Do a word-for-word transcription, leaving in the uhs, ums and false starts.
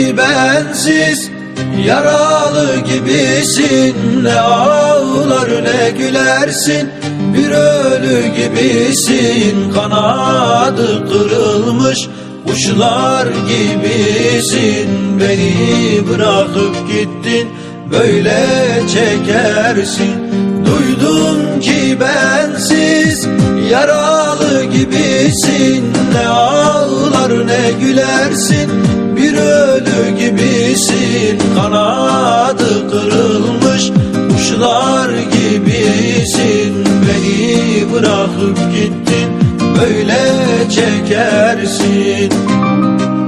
ki bensiz, yaralı gibisin. Ne ağlar ne gülersin, bir ölü gibisin. Kanadı kırılmış kuşlar gibisin. Beni bırakıp gittin, böyle çekersin. Duydum ki bensiz, yaralı gibisin. Ne ağlar ne gülersin, bir ölü gibisin. Kanadı kırılmış kuşlar gibisin. Beni bırakıp gittin, böyle çekersin.